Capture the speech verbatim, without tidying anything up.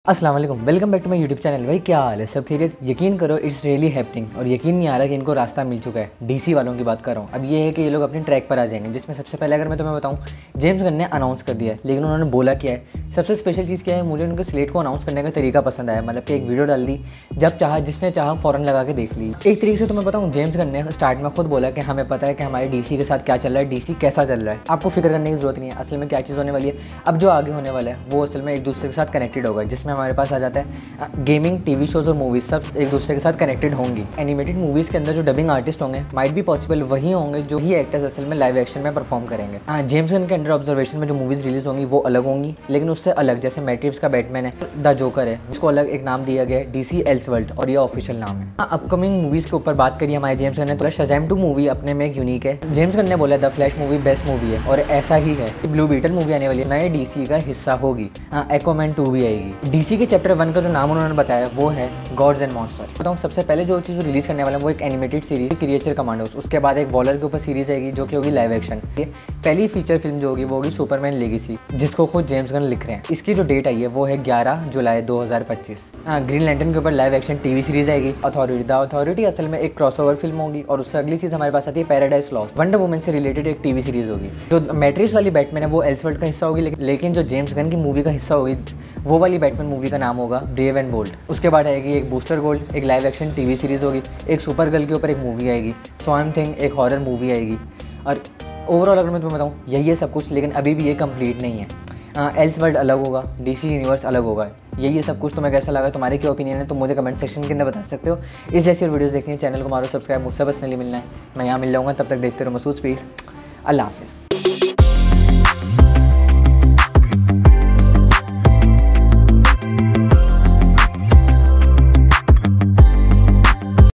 अस्सलाम वालेकुम, welcome back to my YouTube channel. भाई क्या हाल है, सब खैरियत? यकीन करो इट्स रियली हैपनिंग। और यकीन नहीं आ रहा कि इनको रास्ता मिल चुका है। डीसी वालों की बात कर रहा हूँ। अब ये है कि ये लोग अपने ट्रैक पर आ जाएंगे, जिसमें सबसे पहले अगर मैं तुम्हें बताऊँ, जेम्स गन ने अनाउंस कर दिया है, लेकिन उन्होंने बोला क्या है। सबसे स्पेशल चीज़ क्या है, मुझे उनके स्लेट को अनाउंस करने का तरीका पसंद आया। मतलब कि एक वीडियो डाल दी, जब चाहा जिसने चाहा फ़ौरन लगा के देख ली। एक तरीके से तुम्हें बताऊँ, जेम्स गन ने स्टार्ट में खुद बोला कि हमें पता है कि हमारे डीसी के साथ क्या चल रहा है, डीसी कैसा चल रहा है, आपको फिक्र करने की जरूरत नहीं है। असल में क्या चीज़ होने वाली है, अब जो आगे होने वाला है वो असल में एक दूसरे के साथ कनेक्टेड होगा, जिसमें हमारे पास आ जाता है गेमिंग, टीवी शोज़ और मूवीज़ सब एक दूसरे के साथ कनेक्टेड होंगी। एनिमेटेड मूवीज़ के अंदर जो डबिंग आर्टिस्ट होंगे माइट भी पॉसिबल वही होंगे जो ही एक्टर्स असल में लाइव एक्शन में परफॉर्म करेंगे। हाँ, जेम्स गन के अंडर ऑब्जर्वेशन में जो मूवीज़ रिलीज होंगी वो अलग होंगी, लेकिन उससे अलग, जैसे मैट्रिव्स का बैटमैन है, द जोकर है, उसको अलग एक नाम दिया गया है, डीसी एल्सवर्ल्ड, और ये ऑफिशियल नाम है। हाँ, अपकमिंग मूवीज़ के ऊपर बात करिए हमारे जेम्स गन ने, तो शज़ैम टू मूवी अपने में एक यूनिक है। जेम्स गन ने बोला the Flash movie best movie है, और ऐसा ही है। ब्लू बीटल मूवी आने वाली है, नए डीसी का हिस्सा होगी। हाँ, एक्वामैन टू भी आएगी। डीसी के चैप्टर वन का जो नाम उन्होंने बताया वो है गॉड्स एंड मॉन्स्टर। बताऊँ, सबसे पहले जो चीज़ रिलीज करने वाला है वो एक एनिमेटेड सीरीज क्रिएचर कमांडोस, उसके बाद एक वॉलर के ऊपर सीरीज आएगी जो कि होगी लाइव एक्शन। पहली फीचर फिल्म जो होगी वो होगी सुपरमैन लेगेसी, जिसको खुद जेम्स गन लिख रहे हैं। इसकी जो डेट आई है वो है ग्यारह जुलाई दो हज़ार पच्चीस। हाँ, ग्रीन लैंटर्न के ऊपर लाइव एक्शन टीवी सीरीज आएगी अथॉरिटी। द अथॉरिटी असल में एक क्रॉसओवर फिल्म होगी, और उससे अगली चीज़ हमारे पास आती है पैराडाइज लॉस्ट, वंडर वुमन से रिलेटेड एक टीवी सीरीज होगी। जो मैट्रिक्स वाली बैटमैन है वो एल्सवर्ल्ड का हिस्सा होगी, लेकिन जो जेम्स गन की मूवी का हिस्सा होगी वो वाली बैटमैन मूवी का नाम होगा ब्रेव एंड बोल्ड। उसके बाद आएगी एक बूस्टर गोल्ड, एक लाइव एक्शन टीवी सीरीज़ होगी, एक सुपर गर्ल के ऊपर एक मूवी आएगी, स्वॉर्म थिंग एक हॉरर मूवी आएगी। और ओवरऑल अगर मैं तुम्हें बताऊँ, यही है सब कुछ, लेकिन अभी भी ये कंप्लीट नहीं है। एल्सवर्ल्ड अलग होगा, डीसी यूनिवर्स अलग होगा। यही है सब कुछ। तुम्हें कैसा लगा, तुम्हारे क्या ओपिनियन है, तुम मुझे कमेंट सेक्शन के अंदर बता सकते हो। इस जैसी वीडियोस देखनी है, चैनल को मारो सब्सक्राइब, मुझसे पर्सनली मिलना है, मैं यहाँ मिल जाऊँगा। तब तक देखते रहो महसूस पीस। अल्लाह हाफ़िज़।